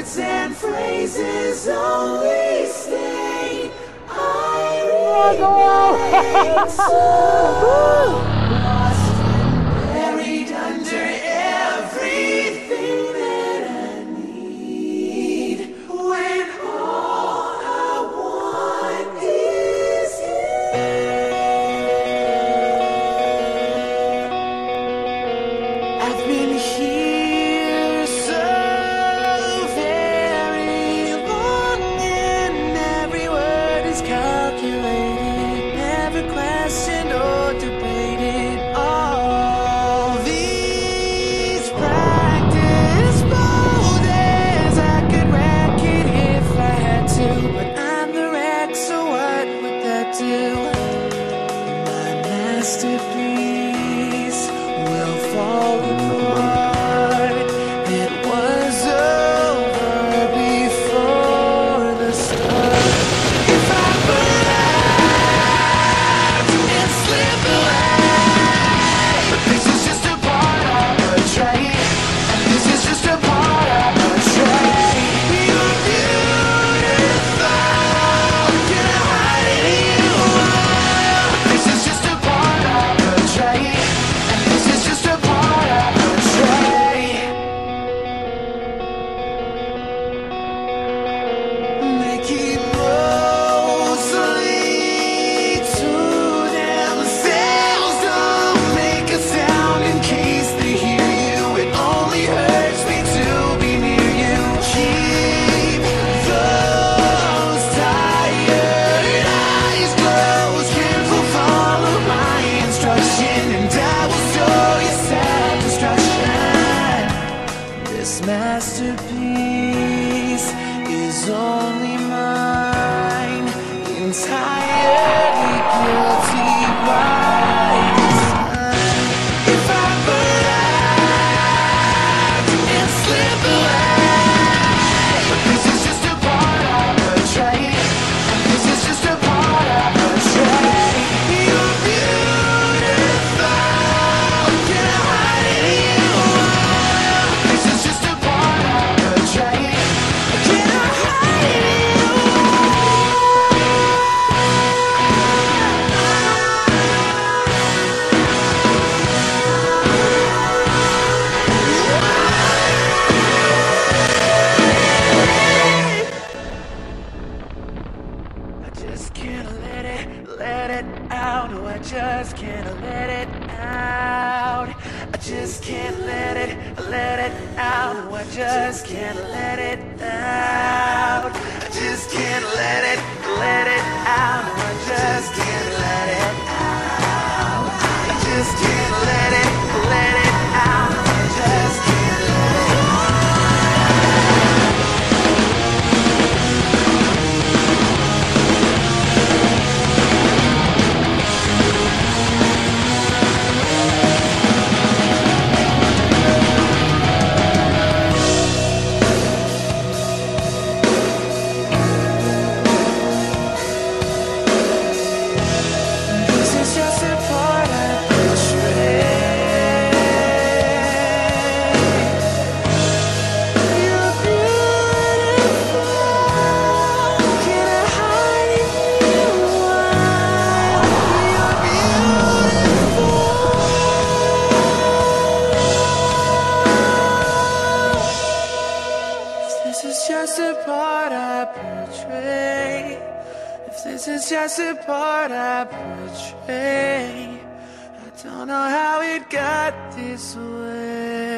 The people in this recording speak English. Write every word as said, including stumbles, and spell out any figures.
words and phrases only stay. I remain so lost and buried under everything that I need, when all I want is you. I've been here so very long, and every word is calculated, never questioned or debated. All these practice boulders, I could wreck it if I had to, but I'm the wreck, so what would that do? My masterpiece will fall apart. It was over before the start. If I burn out and slip away, this is just a part I portray, and this is just a part I portray. You're beautiful, can I hide it in you? This is just a part I portray, and this is just a part I portray. They keep mostly to themselves, don't make a sound in case they hear you. It only hurts me to be near you. Keep those tired eyes closed, careful, follow my instruction, and I will show you self-destruction. This masterpiece is only mine, entirely guilty by design. If I burn out and slip away, this is just a part I portray, and this is just a part I portray. You're beautiful, can I hide it in you? This is just a part I portray, can I hide it in you? I just can't let it, let it out. Oh, I just can't let it out. I just can't let it, let it out. Oh, I just can't let it out. I just can't let it, let it out. Oh, I just can't let it out. I just can't let it, let it out. Oh, I just can't let it out. This is just a part I portray. You're beautiful, can I hide it in you? You're beautiful. If this is just a part I portray, if this is just a part I portray, I don't know how it got this way.